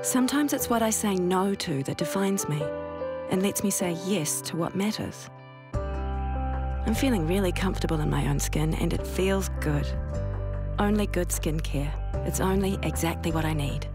Sometimes it's what I say no to that defines me and lets me say yes to what matters. I'm feeling really comfortable in my own skin and it feels good. Only good skincare. It's only exactly what I need.